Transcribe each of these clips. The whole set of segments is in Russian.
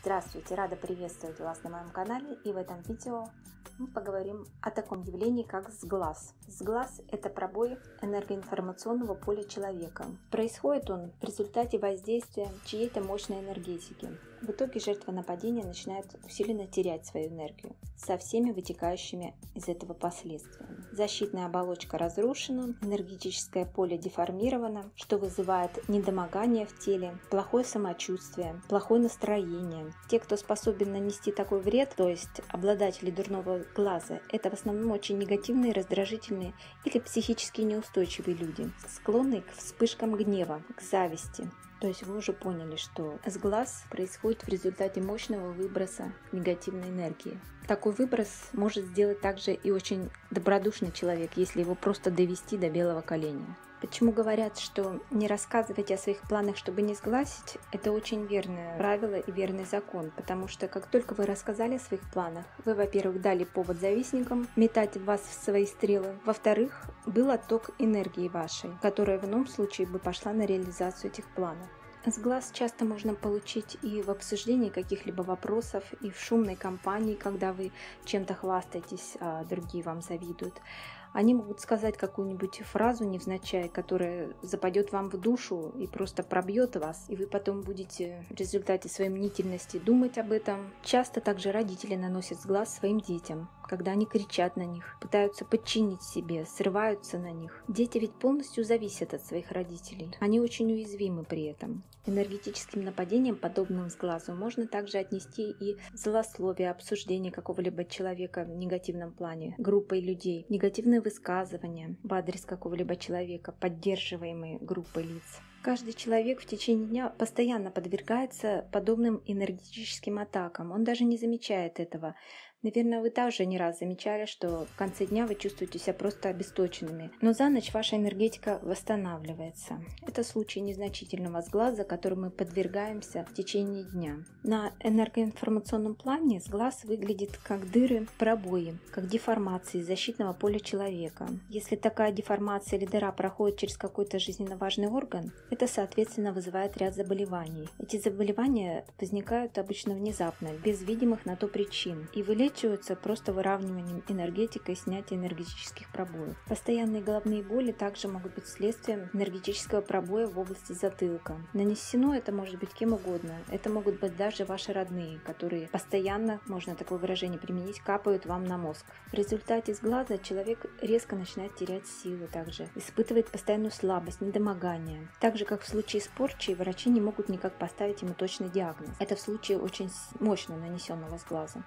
Здравствуйте, рада приветствовать вас на моем канале, и в этом видео мы поговорим о таком явлении, как сглаз. Сглаз – это пробой энергоинформационного поля человека. Происходит он в результате воздействия чьей-то мощной энергетики. В итоге жертва нападения начинает усиленно терять свою энергию, со всеми вытекающими из этого последствиями. Защитная оболочка разрушена, энергетическое поле деформировано, что вызывает недомогание в теле, плохое самочувствие, плохое настроение. Те, кто способен нанести такой вред, то есть обладатели дурного глаза, это в основном очень негативные, раздражительные или психически неустойчивые люди, склонные к вспышкам гнева, к зависти. То есть вы уже поняли, что сглаз происходит в результате мощного выброса негативной энергии. Такой выброс может сделать также и очень добродушный человек, если его просто довести до белого коленя. Почему говорят, что не рассказывайте о своих планах, чтобы не сглазить? Это очень верное правило и верный закон, потому что как только вы рассказали о своих планах, вы, во-первых, дали повод завистникам метать в вас свои стрелы, во-вторых, был отток энергии вашей, которая в ином случае бы пошла на реализацию этих планов. Сглаз часто можно получить и в обсуждении каких-либо вопросов, и в шумной компании, когда вы чем-то хвастаетесь, а другие вам завидуют. Они могут сказать какую-нибудь фразу невзначай, которая западет вам в душу и просто пробьет вас, и вы потом будете в результате своей мнительности думать об этом. Часто также родители наносят сглаз своим детям, когда они кричат на них, пытаются подчинить себе, срываются на них. Дети ведь полностью зависят от своих родителей. Они очень уязвимы при этом. Энергетическим нападением, подобным сглазу, можно также отнести и злословие, обсуждение какого-либо человека в негативном плане, группой людей, негативные высказывания в адрес какого-либо человека, поддерживаемые группой лиц. Каждый человек в течение дня постоянно подвергается подобным энергетическим атакам. Он даже не замечает этого. Наверное, вы также не раз замечали, что в конце дня вы чувствуете себя просто обесточенными. Но за ночь ваша энергетика восстанавливается. Это случай незначительного сглаза, которому мы подвергаемся в течение дня. На энергоинформационном плане сглаз выглядит как дыры, пробои, как деформации защитного поля человека. Если такая деформация или дыра проходит через какой-то жизненно важный орган, это, соответственно, вызывает ряд заболеваний. Эти заболевания возникают обычно внезапно, без видимых на то причин, и вылечиваются просто выравниванием энергетикой и снятием энергетических пробоев. Постоянные головные боли также могут быть следствием энергетического пробоя в области затылка. Нанесено это может быть кем угодно. Это могут быть даже ваши родные, которые постоянно, можно такое выражение применить, капают вам на мозг. В результате сглаза человек резко начинает терять силы, также испытывает постоянную слабость, недомогание. Так же, как в случае с порчей, врачи не могут никак поставить ему точный диагноз. Это в случае очень мощно нанесенного сглаза.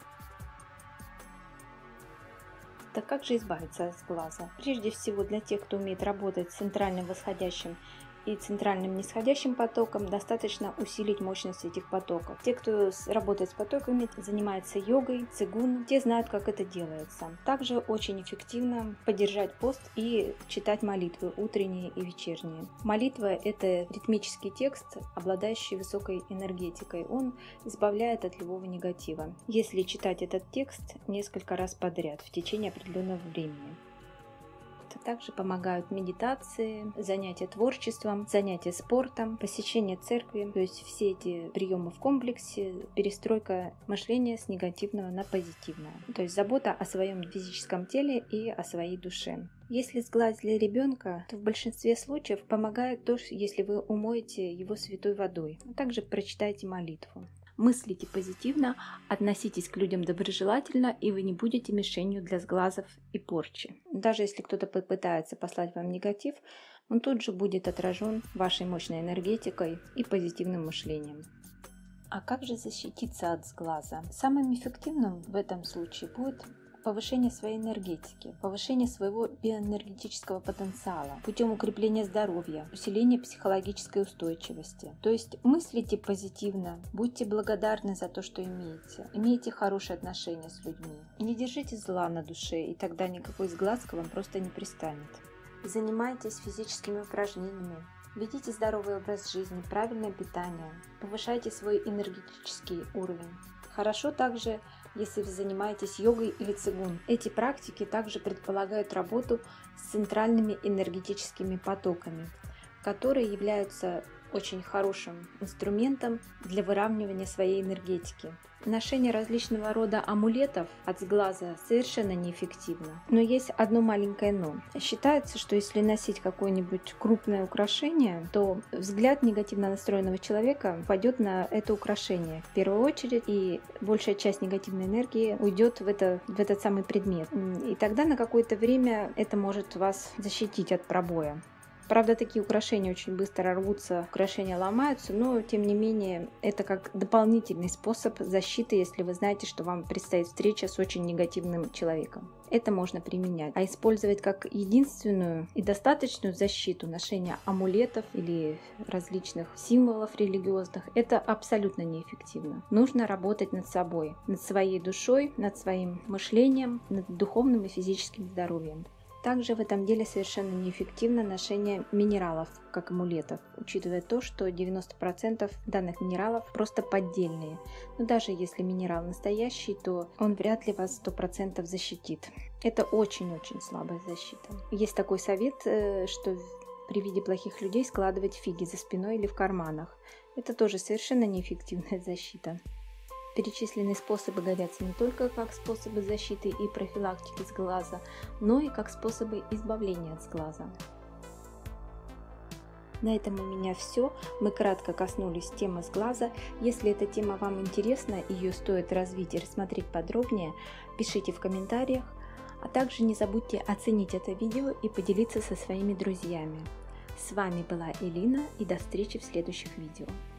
Так как же избавиться от сглаза? Прежде всего, для тех, кто умеет работать с центральным восходящим и центральным нисходящим потоком, достаточно усилить мощность этих потоков. Те, кто работает с потоками, занимается йогой, цигун, те знают, как это делается. Также очень эффективно поддержать пост и читать молитвы утренние и вечерние. Молитва – это ритмический текст, обладающий высокой энергетикой. Он избавляет от любого негатива, если читать этот текст несколько раз подряд в течение определенного времени. Также помогают медитации, занятия творчеством, занятия спортом, посещение церкви. То есть все эти приемы в комплексе, перестройка мышления с негативного на позитивное. То есть забота о своем физическом теле и о своей душе. Если сглаз для ребенка, то в большинстве случаев помогает то, если вы умоете его святой водой, а также прочитайте молитву. Мыслите позитивно, относитесь к людям доброжелательно, и вы не будете мишенью для сглазов и порчи. Даже если кто-то попытается послать вам негатив, он тут же будет отражен вашей мощной энергетикой и позитивным мышлением. А как же защититься от сглаза? Самым эффективным в этом случае будет повышение своей энергетики, повышение своего биоэнергетического потенциала путем укрепления здоровья, усиления психологической устойчивости. То есть мыслите позитивно, будьте благодарны за то, что имеете, имейте хорошие отношения с людьми. И не держите зла на душе, и тогда никакой сглаз к вам просто не пристанет. Занимайтесь физическими упражнениями, ведите здоровый образ жизни, правильное питание, повышайте свой энергетический уровень. Хорошо также, если вы занимаетесь йогой или цигун. Эти практики также предполагают работу с центральными энергетическими потоками, которые являются очень хорошим инструментом для выравнивания своей энергетики. Ношение различного рода амулетов от сглаза совершенно неэффективно. Но есть одно маленькое но. Считается, что если носить какое-нибудь крупное украшение, то взгляд негативно настроенного человека пойдет на это украшение в первую очередь, и большая часть негативной энергии уйдет в этот самый предмет. И тогда на какое-то время это может вас защитить от пробоя. Правда, такие украшения очень быстро рвутся, украшения ломаются, но тем не менее это как дополнительный способ защиты, если вы знаете, что вам предстоит встреча с очень негативным человеком. Это можно применять. А использовать как единственную и достаточную защиту ношения амулетов или различных символов религиозных, это абсолютно неэффективно. Нужно работать над собой, над своей душой, над своим мышлением, над духовным и физическим здоровьем. Также в этом деле совершенно неэффективно ношение минералов как амулетов, учитывая то, что 90% данных минералов просто поддельные. Но даже если минерал настоящий, то он вряд ли вас 100% защитит. Это очень-очень слабая защита. Есть такой совет, что при виде плохих людей складывать фиги за спиной или в карманах. Это тоже совершенно неэффективная защита. Перечисленные способы годятся не только как способы защиты и профилактики сглаза, но и как способы избавления от сглаза. На этом у меня все. Мы кратко коснулись темы сглаза. Если эта тема вам интересна, ее стоит развить и рассмотреть подробнее, пишите в комментариях, а также не забудьте оценить это видео и поделиться со своими друзьями. С вами была Элина, и до встречи в следующих видео.